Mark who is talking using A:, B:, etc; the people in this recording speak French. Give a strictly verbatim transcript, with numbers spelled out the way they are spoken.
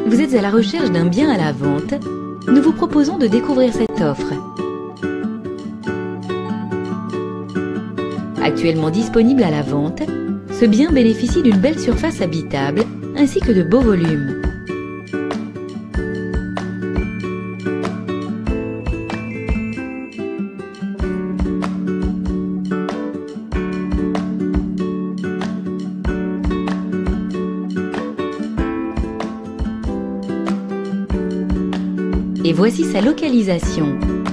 A: Vous êtes à la recherche d'un bien à la vente? Nous vous proposons de découvrir cette offre. Actuellement disponible à la vente, ce bien bénéficie d'une belle surface habitable ainsi que de beaux volumes. Et voici sa localisation.